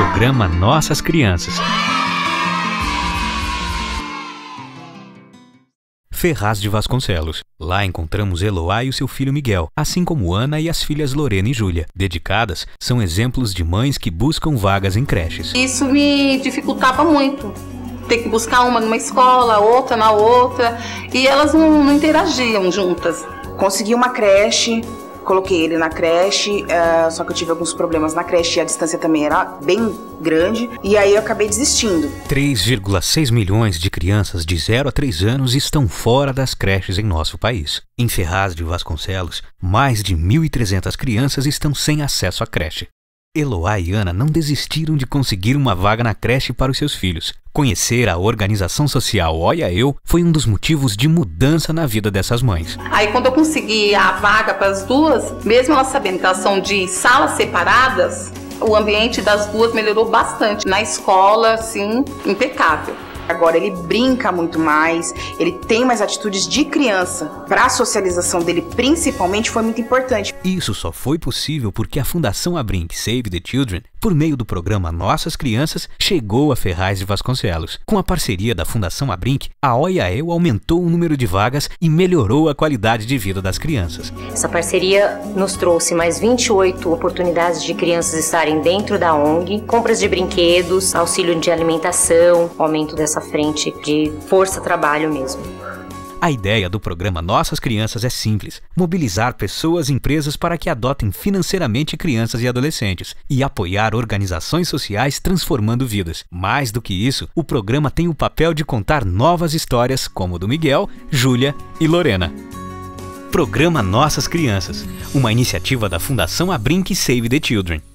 Programa Nossas Crianças. Ferraz de Vasconcelos. Lá encontramos Eloá e o seu filho Miguel, assim como Ana e as filhas Lorena e Júlia. Dedicadas, são exemplos de mães que buscam vagas em creches. Isso me dificultava muito. Ter que buscar uma numa escola, outra na outra, e elas não interagiam juntas. Consegui uma creche, coloquei ele na creche, só que eu tive alguns problemas na creche e a distância também era bem grande, e aí eu acabei desistindo. 3,6 milhões de crianças de 0 a 3 anos estão fora das creches em nosso país. Em Ferraz de Vasconcelos, mais de 1.300 crianças estão sem acesso à creche. Eloá e Ana não desistiram de conseguir uma vaga na creche para os seus filhos. Conhecer a organização social Olha Eu foi um dos motivos de mudança na vida dessas mães. Aí quando eu consegui a vaga para as duas, mesmo elas sabendo que elas são de salas separadas, o ambiente das duas melhorou bastante. Na escola, assim, impecável. Agora ele brinca muito mais, ele tem mais atitudes de criança. Para a socialização dele, principalmente, foi muito importante. Isso só foi possível porque a Fundação Abrinq Save the Children, por meio do programa Nossas Crianças, chegou a Ferraz de Vasconcelos. Com a parceria da Fundação Abrinq, a Olha Eu aumentou o número de vagas e melhorou a qualidade de vida das crianças. Essa parceria nos trouxe mais 28 oportunidades de crianças estarem dentro da ONG, compras de brinquedos, auxílio de alimentação, aumento dessa frente de força-trabalho mesmo. A ideia do programa Nossas Crianças é simples: mobilizar pessoas e empresas para que adotem financeiramente crianças e adolescentes e apoiar organizações sociais transformando vidas. Mais do que isso, o programa tem o papel de contar novas histórias como o do Miguel, Júlia e Lorena. Programa Nossas Crianças, uma iniciativa da Fundação Abrinq Save the Children.